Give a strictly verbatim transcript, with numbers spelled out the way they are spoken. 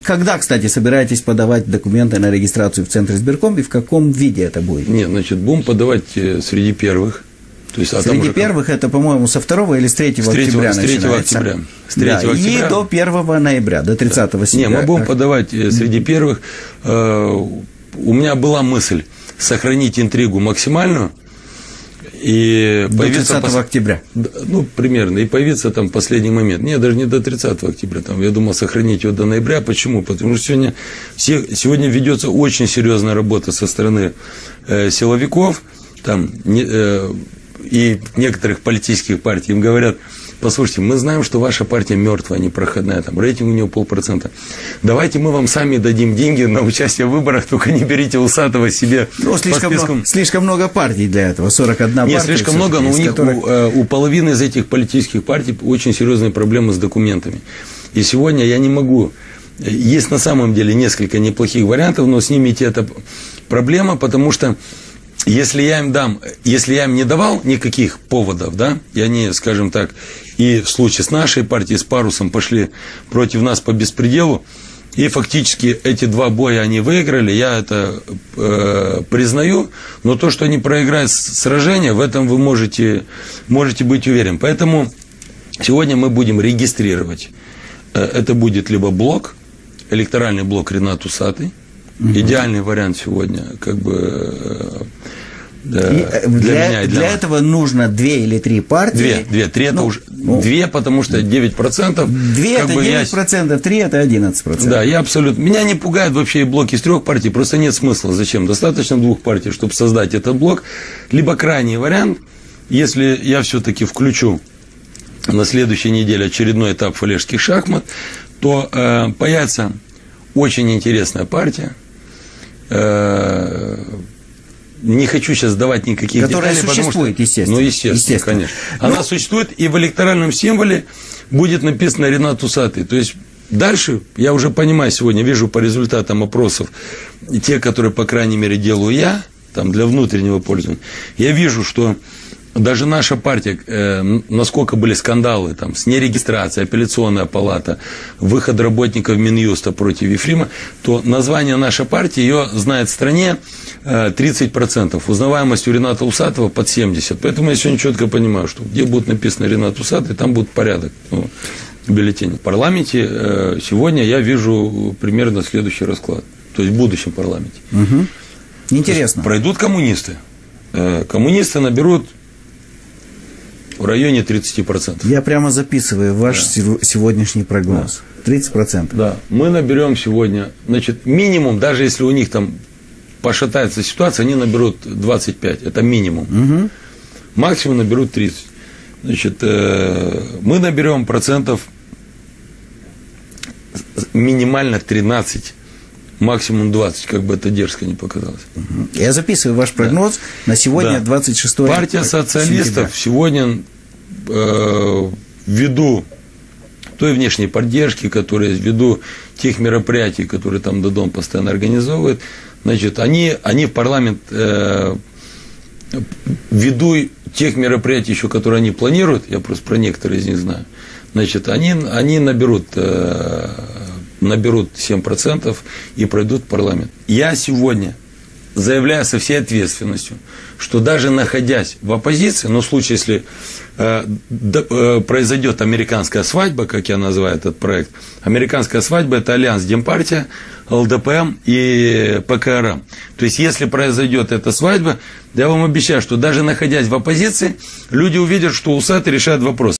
когда, кстати, собираетесь подавать документы на регистрацию в Центр избирком и в каком виде это будет? Нет, значит, будем подавать среди первых. То есть, а среди уже первых как... это, по-моему, со второго или с третьего октября начинается? С третьего октября. С третьего да, октября. И до первого ноября, до тридцатого сентября. Не, мы будем подавать среди первых. У меня была мысль сохранить интригу максимальную. И до тридцатого пос... октября. Ну, примерно. И появиться там в последний момент. Нет, даже не до тридцатого октября. Там, я думал сохранить его до ноября. Почему? Потому что сегодня, все, сегодня ведется очень серьезная работа со стороны э, силовиков там, не, э, и некоторых политических партий. Им говорят: послушайте, мы знаем, что ваша партия мертвая, непроходная, там рейтинг у нее полпроцента. Давайте мы вам сами дадим деньги на участие в выборах, только не берите Усатого себе ну, слишком, по много, слишком много партий для этого, сорок одна партия. Нет, слишком много, но у них, которых... у, у половины из этих политических партий очень серьезные проблемы с документами. И сегодня я не могу... Есть на самом деле несколько неплохих вариантов, но с ними идти это проблема, потому что если я им дам, если я им не давал никаких поводов, да, и они, скажем так, и в случае с нашей партией, с Парусом, пошли против нас по беспределу, и фактически эти два боя они выиграли, я это э, признаю, но то, что они проиграют сражение, в этом вы можете, можете быть уверены. Поэтому сегодня мы будем регистрировать, э, это будет либо блок, электоральный блок Ринат Усатый, угу. Идеальный вариант сегодня, как бы... Э, Да, для, для, меня, для, для этого нужно две или три партии. Две, две, три это ну, уже. Ну, две, потому что девять процентов. Две это девять процентов, три это одиннадцать процентов. Да, я абсолютно. Меня не пугают вообще и блоки из трех партий, просто нет смысла. Зачем? Достаточно двух партий, чтобы создать этот блок. Либо крайний вариант, если я все-таки включу на следующей неделе очередной этап фалежских шахмат, то э, появится очень интересная партия. Э, Не хочу сейчас давать никаких Которая деталей, существует, что, естественно. Ну, естественно, естественно. конечно. Она ну, существует, и в электоральном символе будет написано Ринат Усатый. То есть, дальше, я уже понимаю сегодня, вижу по результатам опросов, те, которые, по крайней мере, делаю я, там, для внутреннего пользования, я вижу, что даже наша партия, э, насколько были скандалы там, с нерегистрацией, апелляционная палата, выход работников Минюста против Ефрима, то название нашей партии, ее знает в стране э, тридцать процентов. Узнаваемость у Рината Усатого под семьдесят процентов. Поэтому я сегодня четко понимаю, что где будет написано Ринат Усатый, там будет порядок. Ну, в бюллетене. В парламенте э, сегодня я вижу примерно следующий расклад. То есть в будущем парламенте. Угу. Интересно. Пройдут коммунисты. Э, коммунисты наберут в районе тридцать процентов. Я прямо записываю ваш да. сегодняшний прогноз. Да. тридцать процентов. Да. Мы наберем сегодня, значит, минимум, даже если у них там пошатается ситуация, они наберут двадцать пять. Это минимум. Угу. Максимум наберут тридцать. Значит, э, мы наберем процентов минимально тринадцать. Максимум двадцать, как бы это дерзко не показалось. Я записываю ваш прогноз да. на сегодня, да. двадцать шестое Партия социалистов сегодня э, ввиду той внешней поддержки, которая ввиду тех мероприятий, которые там Додон постоянно организовывает, значит, они, они в парламент э, ввиду тех мероприятий, еще, которые они планируют, я просто про некоторые из них знаю, значит, они, они наберут э, наберут семь процентов и пройдут в парламент. Я сегодня заявляю со всей ответственностью, что даже находясь в оппозиции, но в случае, если э, да, э, произойдет американская свадьба, как я называю этот проект, американская свадьба – это альянс Демпартия, эл дэ пэ эм и пэ ка эр эм. То есть, если произойдет эта свадьба, я вам обещаю, что даже находясь в оппозиции, люди увидят, что Усатый решает вопрос.